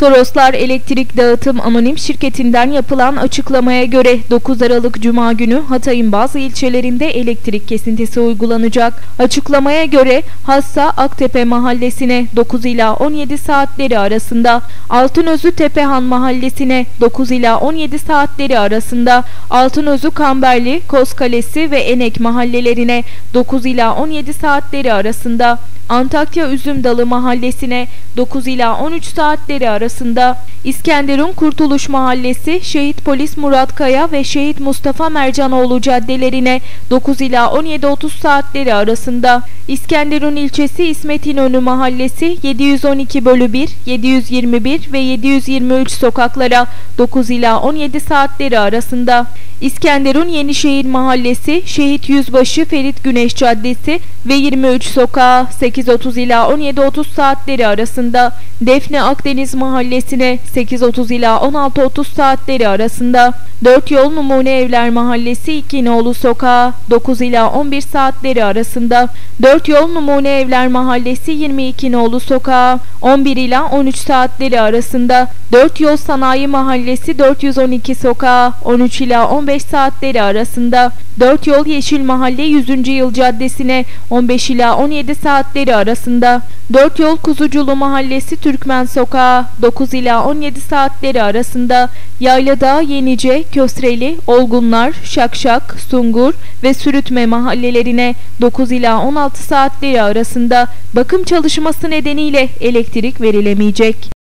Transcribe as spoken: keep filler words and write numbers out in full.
Toroslar Elektrik Dağıtım Anonim Şirketi'nden yapılan açıklamaya göre dokuz Aralık Cuma günü Hatay'ın bazı ilçelerinde elektrik kesintisi uygulanacak. Açıklamaya göre Hassa Aktepe Mahallesi'ne dokuz ila on yedi saatleri arasında, Altınözü Tepehan Mahallesi'ne dokuz ila on yedi saatleri arasında, Altınözü Kamberli, Kozkalesi ve Enek mahallelerine dokuz ila on yedi saatleri arasında, Antakya Üzümdalı Mahallesi'ne dokuz ila on üç saatleri arasında, İskenderun Kurtuluş Mahallesi, Şehit Polis Murat Kaya ve Şehit Mustafa Mercanoğlu caddelerine dokuz ila on yedi otuz saatleri arasında, İskenderun ilçesi İsmet İnönü Mahallesi yedi yüz on iki bölü bir, yedi yüz yirmi bir ve yedi yüz yirmi üç sokaklara dokuz ila on yedi saatleri arasında, İskenderun Yenişehir Mahallesi, Şehit Yüzbaşı Ferit Güneş Caddesi ve yirmi üç sokağa sekiz otuz ila on yedi otuz saatleri arasında, Defne Akdeniz Mahallesi'ne sekiz otuz ila on altı otuz saatleri arasında, Dört Yol Numune Evler Mahallesi İki Nolu Sokağı dokuz ila on bir saatleri arasında, Dört Yol Numune Evler Mahallesi yirmi iki Nolu Sokağı on bir ila on üç saatleri arasında, Dört Yol Sanayi Mahallesi dört yüz on iki Sokağı on üç ila on beş saatleri arasında, Dört Yol Yeşil Mahalle yüzüncü Yıl Caddesi'ne on beş ila on yedi saatleri arasında, Dört Yol Kuzuculu Mahallesi Türkmen Sokağı dokuz ila on yedi saatleri arasında, Yayladağ, Yenice, Kösreli, Olgunlar, Şakşak, Sungur ve Sürütme mahallelerine dokuz ila on altı saatleri arasında bakım çalışması nedeniyle elektrik verilemeyecek.